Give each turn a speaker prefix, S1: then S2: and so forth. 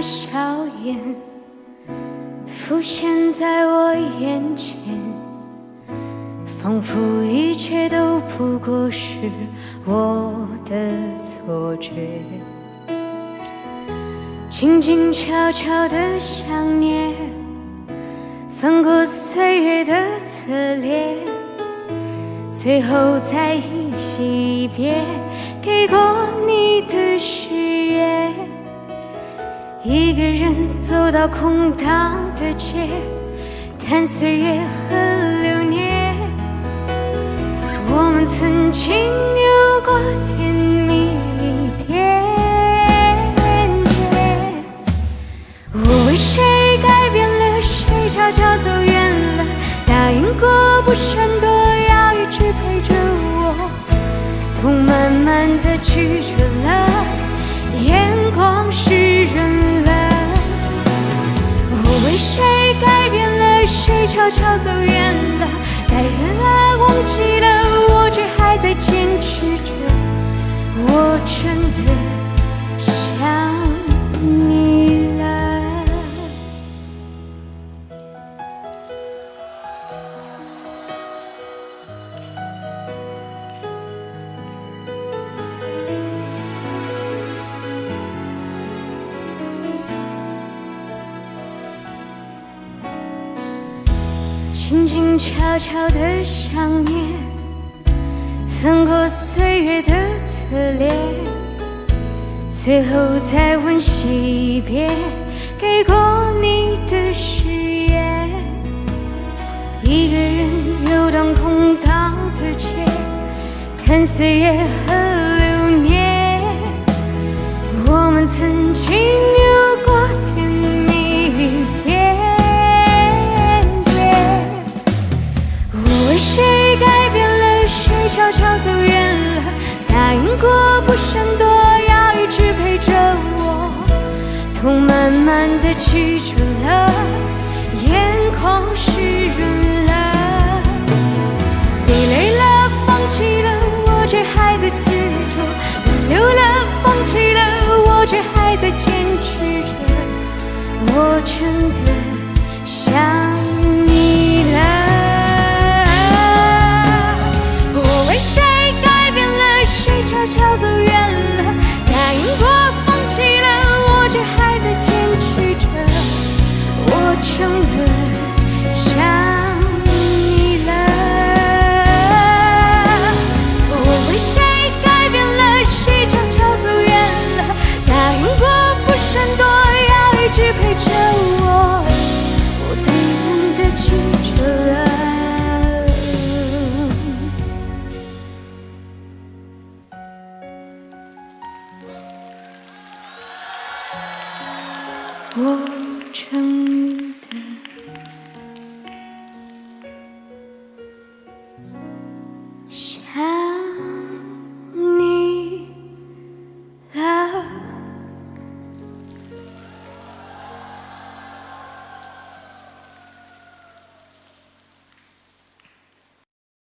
S1: 笑颜浮现在我眼前，仿佛一切都不过是我的错觉。静静悄悄的想念，翻过岁月的侧脸，最后再依稀一遍给过你的誓言。一个人走到空荡的街，谈岁月和流年。我们曾经有过甜蜜一点点。我为谁改变了，谁悄悄走远了，答应过不闪躲，要一直陪着我。痛慢慢的曲折了，眼光湿润了。我为谁改变了，谁悄悄走远了，该恨爱忘记了，我却还在坚持着。我真的想你了。静静悄悄的想念，翻过岁月的侧脸，最后再温习一遍给过你的誓言。一个人游荡空荡的街，看岁月和流年。我们曾经有过甜蜜一点点。为谁改变了，谁悄悄走远了，答应过不闪躲，要一直陪着我。痛慢慢的曲折了，眼眶湿润了。滴泪了，放弃了，我却还在执着，挽留了，放弃了，我却还在坚持着。我真的想你了。为谁改变了，谁悄悄走远了，答应过放弃了，我却还在坚持着。我真的想你了。为谁改变了，谁悄悄走远了，答应过不闪躲，要一直陪着我。我对人的曲折了，我真